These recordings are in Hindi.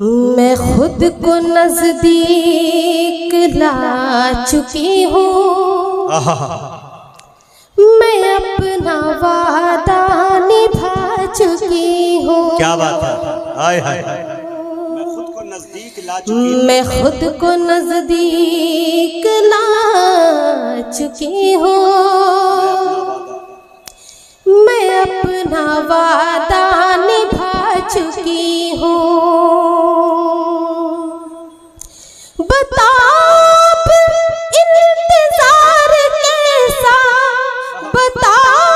मैं खुद को नजदीक ला चुकी हूँ, मैं अपना वादा निभा चुकी हूँ। क्या बात है, हाय हाय। मैं खुद को नजदीक ला चुकी हूँ, मैं खुद को नजदीक ला चुकी हूँ, मैं अपना वादा निभा चुकी हूँ। बता इंतजार कैसा, बता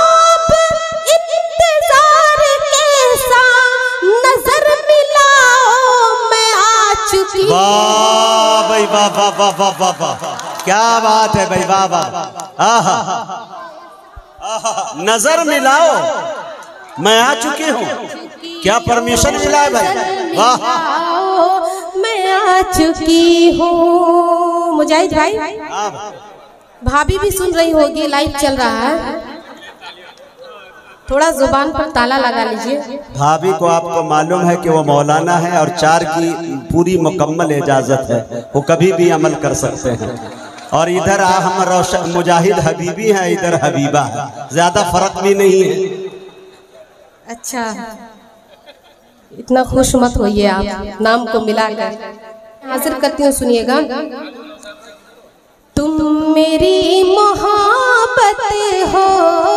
इंतजार कैसा, नजर मिलाओ मैं आ चुकी। वाह भाई वाह वाह वाह वाह वाह वाह, क्या बात है भाई, वाह वाह। आहा, नजर मिलाओ मैं आ चुकी हूँ, क्या परमिशन मिला है भाई, वाह। मैं आ चुकी हूँ। मुजाहिद भाई, भाभी भी सुन रही होगी, लाइव चल रहा है, थोड़ा जुबान पर ताला लगा लीजिए। भाभी को आपको मालूम है कि वो मौलाना है और 4 की पूरी मुकम्मल इजाजत है, वो कभी भी अमल कर सकते हैं। और इधर हम रोशन मुजाहिद हबीबी हैं, इधर हबीबा है, ज्यादा फर्क भी नहीं है। अच्छा, इतना खुश मत होइए आप नाम को मिलाकर। हाजिर करती हूँ, सुनिएगा। तुम मेरी मोहब्बत हो,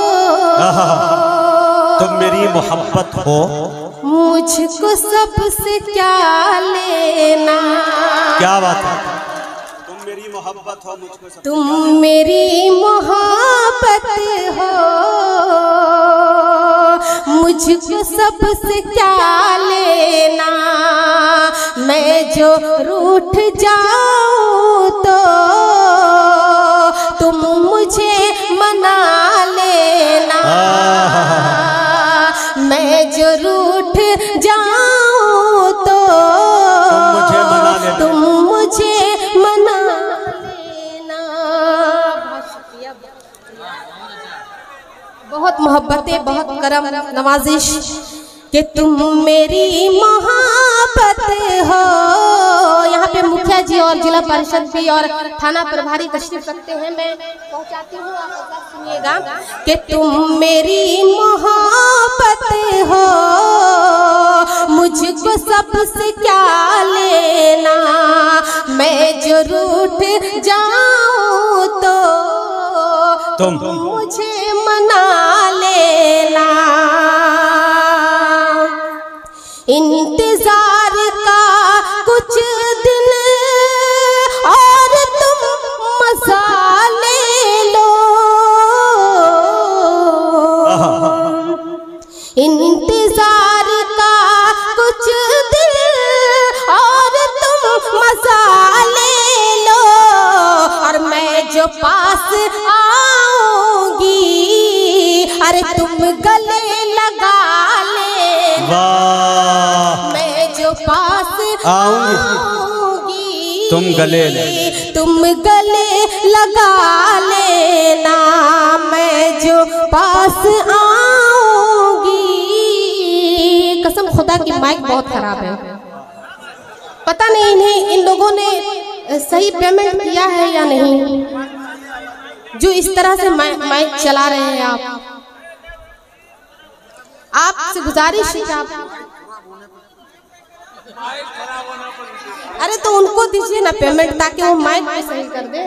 तुम मेरी मोहब्बत हो, मुझको सबसे क्या लेना। क्या बात है, तुम मेरी मोहब्बत हो, मुझको सबसे, तुम मेरी मोहब्बत हो, मुझको सबसे क्या लेना। मैं जो रूठ जाऊं तो तुम मुझे मना लेना। मैं जो रूठ जाऊं तो तुम मुझे मना लेना। बहुत मोहब्बतें, बहुत करम नवाजिश कि तुम मेरी मोहब्बत हो। यहाँ पे मुखिया जी और जिला परिषद भी और थाना प्रभारी तशरीफ रखते हैं, मैं पहुँचाती हूँ, आप सुनिएगा। कि तुम मेरी मोहब्बत हो, मुझको सबसे क्या लेना। मैं जो रूठ जाऊँ तो तुम मुझे मना लेना। इंतजार का कुछ दिन और तुम मजा ले लो। इंतजार का कुछ दिन और तुम मजा ले लो। और मैं जो पास आऊंगी, अरे तुम गले लगा लेना। मैं जो पास आऊंगी, तुम गले लगा लेना। मैं जो पास आऊंगी। कसम खुदा की माइक बहुत खराब है, पता नहीं इन्हें, इन लोगों ने सही पेमेंट किया है या नहीं, जो इस तरह से माइक चला रहे हैं। आपसे गुजारिश है, आप अरे तो उनको दीजिए ना पेमेंट, ताकि वो माइक भी सही कर दे।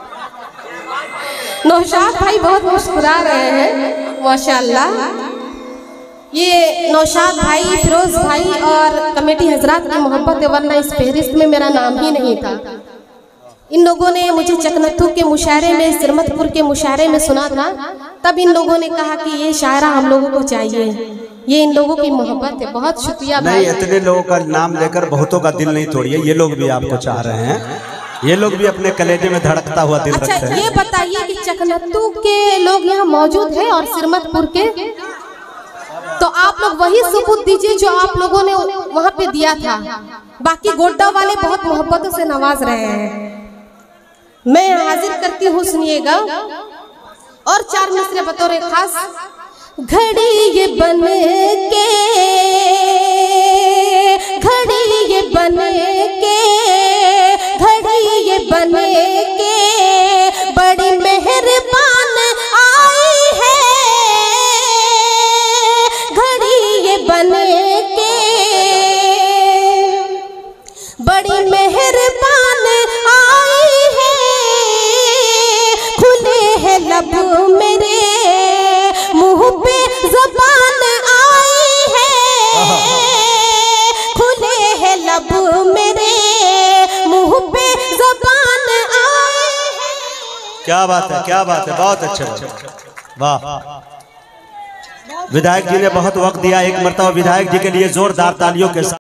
नौशाद भाई बहुत मुस्कुरा रहे हैं, माशाल्लाह। ये नौशाद भाई, फिरोज भाई और कमेटी हजरात की मोहब्बत है, वरना इस फहरिस्त में मेरा नाम ही नहीं था। इन लोगों ने मुझे चकनत्थू के मुशायरे में, सिरमतपुर के मुशायरे में सुना था, तब इन लोगों ने कहा कि ये शायरा हम लोगों को चाहिए, ये इन लोगों की मोहब्बत है। बहुत शुक्रिया भाई। नहीं, इतने लोगों का नाम लेकर बहुतों का दिल नहीं तोड़िए, ये लोग भी आपको चाह रहे हैं, ये लोग भी अपने कलेजे में धड़कता हुआ दिल रखते हैं। अच्छा, ये बताइए कि चकनत्थू के लोग यहाँ मौजूद हैं और सिरमतपुर के, तो आप लोग वही सबूत दीजिए जो आप लोगों ने वहाँ पे दिया था। बाकी गोड्डा वाले बहुत मोहब्बतों से नवाज रहे हैं। मैं हाजिर करती हूँ, सुनिएगा। और 4 मिसरे बतौर खास। घड़ी ये बन के घड़ी ये बने के, घड़ी ये बने के बड़ी मेहरबान आई है, घड़ी ये बने के बड़ी मेहरबान आई है। खुले हैं लब मेरे, मुंह पे ज़बान आई है, खुले हैं लब मेरे, मुंह पे ज़बान आई है। क्या बात है, क्या बात है, बहुत अच्छा, वाह। विधायक जी ने बहुत वक्त दिया, एक मरतबा विधायक जी के लिए जोरदार तालियों के साथ।